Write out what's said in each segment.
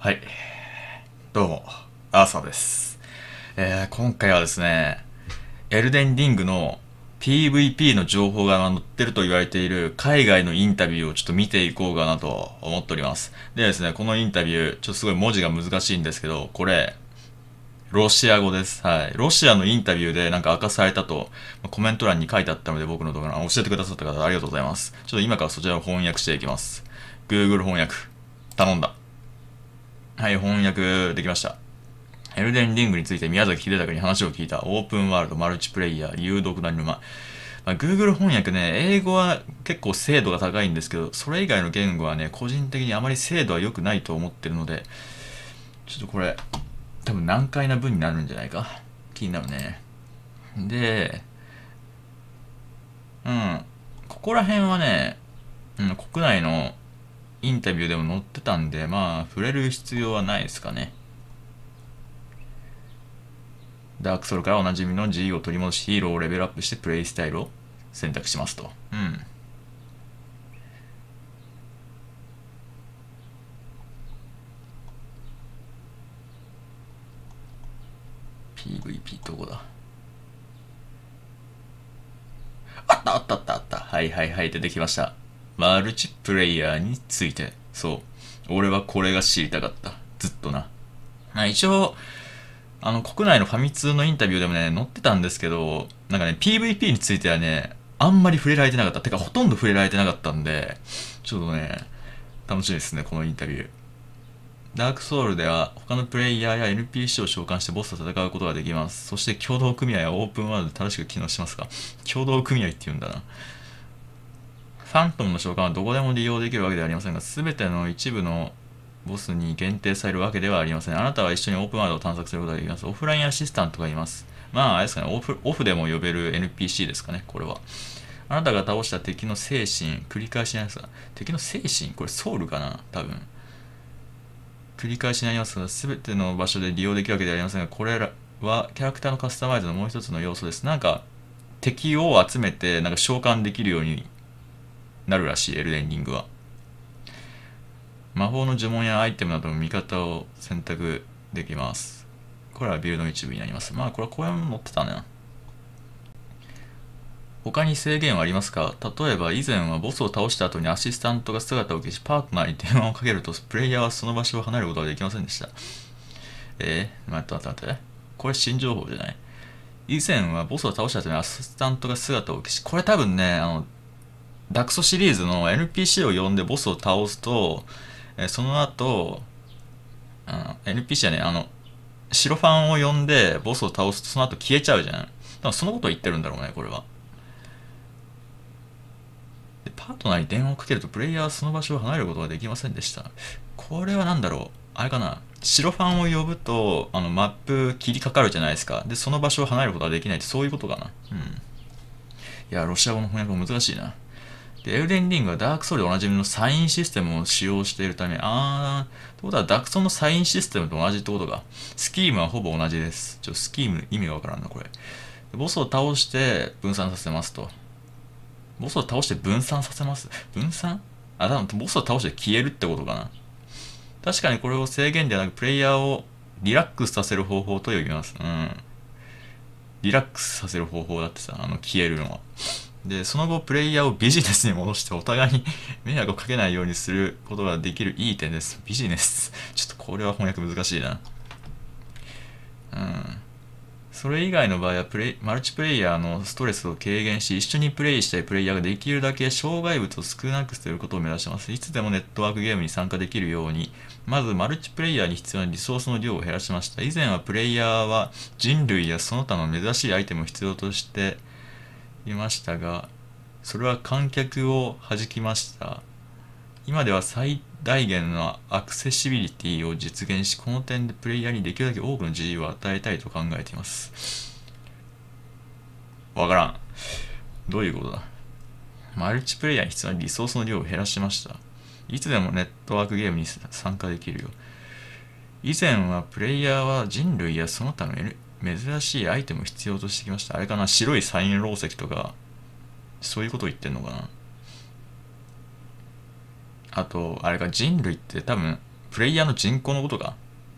はい。どうも、アーサーです。今回はですね、エルデンリングの PVP の情報が載ってると言われている海外のインタビューをちょっと見ていこうかなと思っております。でですね、このインタビュー、ちょっとすごい文字が難しいんですけど、これ、ロシア語です。はい。ロシアのインタビューでなんか明かされたと、コメント欄に書いてあったので僕の動画教えてくださった方ありがとうございます。ちょっと今からそちらを翻訳していきます。Google 翻訳。頼んだ。はい、翻訳できました。エルデンリングについて宮崎秀隆に話を聞いた。オープンワールドマルチプレイヤー有毒な沼。Google 翻訳ね、英語は結構精度が高いんですけど、それ以外の言語はね、個人的にあまり精度は良くないと思ってるので、ちょっとこれ、多分難解な文になるんじゃないか。気になるね。で、うん、ここら辺はね、国内のインタビューでも載ってたんで、まあ、触れる必要はないですかね。ダークソウルからおなじみの G を取り戻しヒーローをレベルアップしてプレイスタイルを選択しますと。うん。PVP どこだ。あったあったあったあった。はいはいはい、出てきました。マルチプレイヤーについて。そう。俺はこれが知りたかった。ずっとな。一応、国内のファミ通のインタビューでもね、載ってたんですけど、なんかね、PVP についてはね、あんまり触れられてなかった。てか、ほとんど触れられてなかったんで、ちょっとね、楽しみですね、このインタビュー。ダークソウルでは他のプレイヤーや NPC を召喚してボスと戦うことができます。そして共同組合はオープンワールドで正しく機能しますか？共同組合って言うんだな。ファントムの召喚はどこでも利用できるわけではありませんが、全ての一部のボスに限定されるわけではありません。あなたは一緒にオープンワールドを探索することができます。オフラインアシスタントがいます。まあ、あれですかね、オフでも呼べる NPC ですかね、これは。あなたが倒した敵の精神、繰り返しになりますが、敵の精神これソウルかな多分。繰り返しになりますが、すべての場所で利用できるわけではありませんが、これらはキャラクターのカスタマイズのもう一つの要素です。なんか、敵を集めて、なんか召喚できるようになるらしい、エルデンリングは。魔法の呪文やアイテムなどの味方を選択できます。これはビルドの一部になります。まあ、これはこういうの載ってたね。他に制限はありますか？例えば以前はボスを倒した後にアシスタントが姿を消しパートナーに電話をかけるとプレイヤーはその場所を離れることができませんでした。待って待って。これ新情報じゃない？以前はボスを倒した後にアシスタントが姿を消し、これ多分ね、ダクソシリーズの NPC を呼んでボスを倒すと、その後、NPC はね、白ファンを呼んでボスを倒すとその後消えちゃうじゃん。だからそのことを言ってるんだろうね、これは。でパートナーに電話をかけるとプレイヤーはその場所を離れることができませんでした。これは何だろう、あれかな、白ファンを呼ぶとマップ切りかかるじゃないですか。でその場所を離れることができないってそういうことかな。うん。いやロシア語の翻訳も難しいな。でエルデンリングはダークソウルでおなじみのサインシステムを使用しているため、ってことはダクソンのサインシステムと同じってことか。スキームはほぼ同じです。スキーム意味がわからんな、これ。ボスを倒して分散させますと。ボスを倒して分散させます。分散、多分ボスを倒して消えるってことかな。確かにこれを制限ではなくプレイヤーをリラックスさせる方法と呼びます。うん。リラックスさせる方法だってさ、消えるのは。で、その後プレイヤーをビジネスに戻してお互いに迷惑をかけないようにすることができるいい点です。ビジネス。ちょっとこれは翻訳難しいな。うん。それ以外の場合はマルチプレイヤーのストレスを軽減し、一緒にプレイしたいプレイヤーができるだけ障害物を少なくすることを目指しています。いつでもネットワークゲームに参加できるように、まずマルチプレイヤーに必要なリソースの量を減らしました。以前はプレイヤーは人類やその他の珍しいアイテムを必要としていましたが、それは観客を弾きました。今では最大限のアクセシビリティを実現し、この点でプレイヤーにできるだけ多くの自由を与えたいと考えています。わからん。どういうことだ？マルチプレイヤーに必要なリソースの量を減らしました。いつでもネットワークゲームに参加できるよ。以前はプレイヤーは人類やその他の珍しいアイテムを必要としてきました。あれかな、白いサインロー石とか、そういうことを言ってんのかな。あと、あれか、人類って多分、 プレイヤーの人口のことか。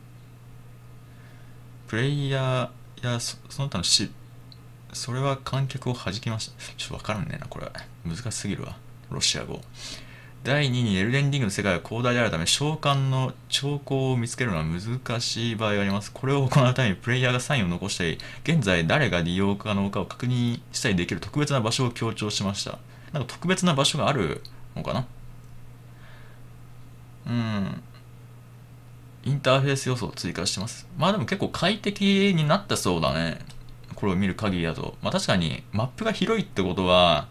プレイヤーやその他のそれは観客を弾きました。ちょっとわからんねえな、これ。難しすぎるわ。ロシア語。第2にエルデンリングの世界は広大であるため召喚の兆候を見つけるのは難しい場合があります。これを行うためにプレイヤーがサインを残したり、現在誰が利用可能かを確認したりできる特別な場所を強調しました。なんか特別な場所があるのかな。インターフェース要素を追加してます。まあでも結構快適になったそうだね。これを見る限りだと。まあ確かにマップが広いってことは、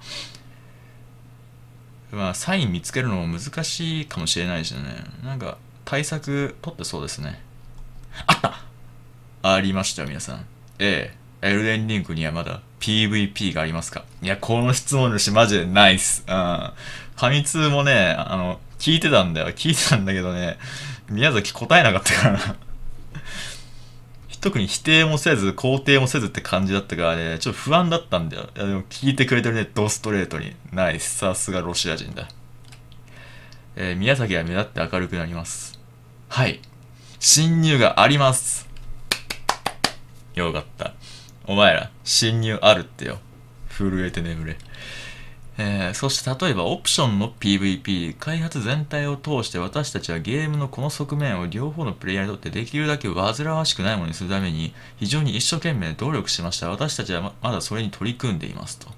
まあサイン見つけるのも難しいかもしれないしね。なんか対策取ってそうですね。あった、ありました、皆さん。エルデンリングにはまだ PVP がありますか？いや、この質問主マジでナイス。ファミ通もね、聞いてたんだよ。聞いてたんだけどね、宮崎答えなかったからな。特に否定もせず肯定もせずって感じだったからね、ちょっと不安だったんだよ。いやでも聞いてくれてるね、ドストレートに。ナイス。さすがロシア人だ。宮崎は目立って明るくなります。はい。侵入があります。よかった。お前ら、侵入あるってよ。震えて眠れ。そして例えばオプションの PVP、 開発全体を通して私たちはゲームのこの側面を両方のプレイヤーにとってできるだけ煩わしくないものにするために非常に一生懸命努力しました。私たちはまだそれに取り組んでいますと。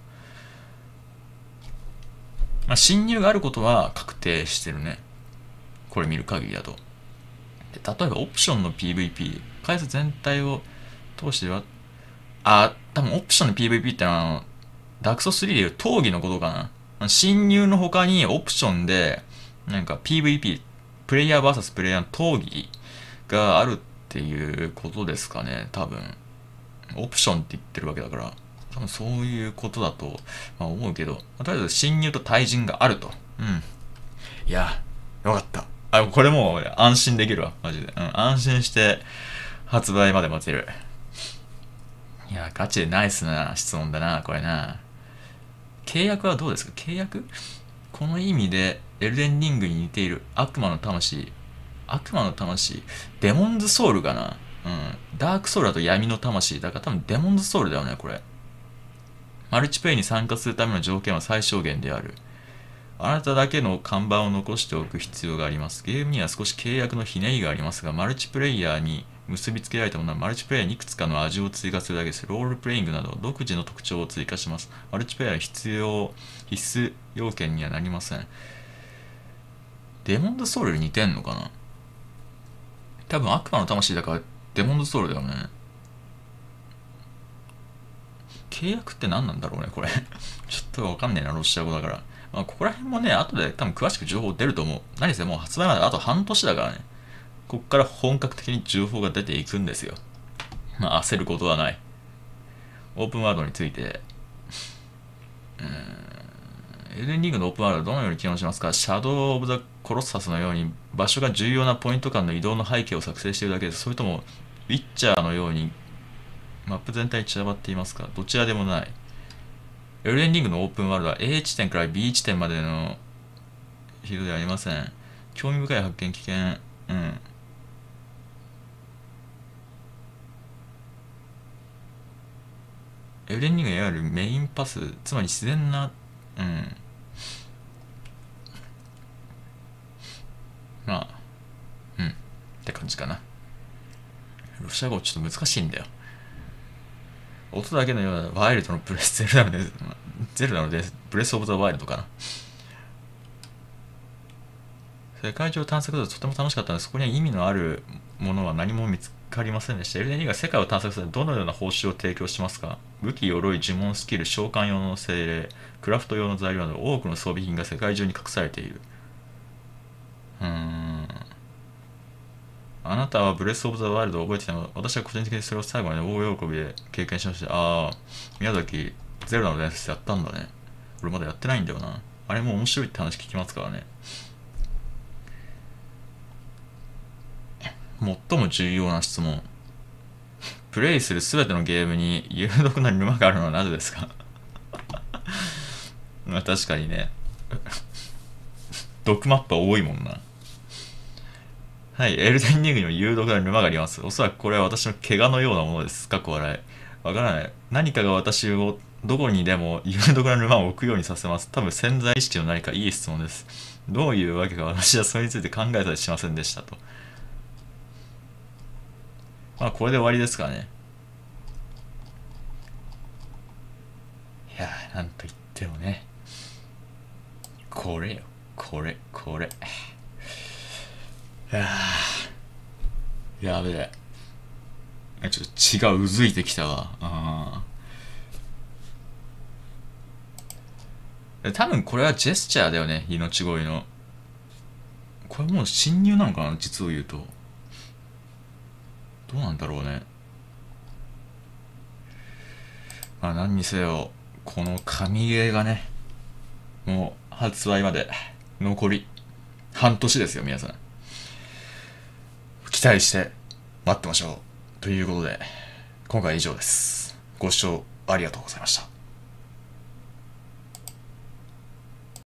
まあ、侵入があることは確定してるね。これ見る限りだと。で例えばオプションの PVP、 開発全体を通しては、多分オプションの PVP ってのはダークソ3でいう闘技のことかな。侵入の他にオプションで、なんか PVP、プレイヤー VS プレイヤーの闘技があるっていうことですかね、多分。オプションって言ってるわけだから、多分そういうことだと、思うけど、とりあえず侵入と対人があると。いや、よかった。これもう安心できるわ、マジで。安心して発売まで待てる。いや、ガチでナイスな質問だな、これな。契約はどうですか？契約、この意味でエルデンリングに似ている悪魔の魂、デモンズソウルかな。ダークソウルだと闇の魂だから多分デモンズソウルだよね、これ。マルチプレイに参加するための条件は最小限である。あなただけの看板を残しておく必要があります。ゲームには少し契約のひねりがありますが、マルチプレイヤーに結びつけられたものはマルチプレイヤーにいくつかの味を追加するだけです。ロールプレイングなど独自の特徴を追加します。マルチプレイヤー必須要件にはなりません。デモンズソウルに似てんのかな？多分悪魔の魂だからデモンズソウルだよね。契約って何なんだろうね、これ。ちょっとわかんねえな、ロシア語だから。ここら辺もね、後で多分詳しく情報出ると思う。何せもう発売まであと半年だからね。こっから本格的に情報が出ていくんですよ。焦ることはない。オープンワールドについて、エルデンリングのオープンワールドはどのように機能しますか？シャドウ・オブ・ザ・コロッサスのように場所が重要なポイント間の移動の背景を作成しているだけです。それとも、ウィッチャーのようにマップ全体に散らばっていますか？どちらでもない。エルデンリングのオープンワールドは A 地点から B 地点までのフィールドではありません。興味深い発見、危険。エルデンリングいわゆるメインパス、つまり自然な、って感じかな。ロシア語ちょっと難しいんだよ。音だけのようなワイルドのブレスゼルダのでブレスオブザワイルドかな。世界中を探索するととても楽しかったのです。そこには意味のあるものは何も見つかりませんでした。エルデンリングが世界を探索するどのような報酬を提供しますか？武器、鎧、呪文、スキル、召喚用の精霊、クラフト用の材料など多くの装備品が世界中に隠されている。あなたはブレスオブザワイルドを覚えていたの？私は個人的にそれを最後まで大喜びで経験しました。宮崎、ゼルダの伝説やったんだね。俺まだやってないんだよな。あれも面白いって話聞きますからね。最も重要な質問。プレイするすべてのゲームに有毒な沼があるのはなぜですか？確かにね。毒マップは多いもんな。 はい、エルデンリングにも有毒な沼があります。おそらくこれは私の怪我のようなものです。かっこ笑い。わからない。何かが私をどこにでも有毒な沼を置くようにさせます。多分潜在意識の何かいい質問です。どういうわけか私はそれについて考えたりしませんでしたと。まあこれで終わりですからね。いやー、なんと言ってもね。これよ。これ。いやー、やべえ。ちょっと血がうずいてきたわ。多分これはジェスチャーだよね、命乞いの。これもう侵入なのかな、実を言うと。どうなんだろうね。まあ何にせよ、この神ゲーがね、もう発売まで残り半年ですよ、皆さん。期待して待ってましょう。ということで、今回は以上です。ご視聴ありがとうございました。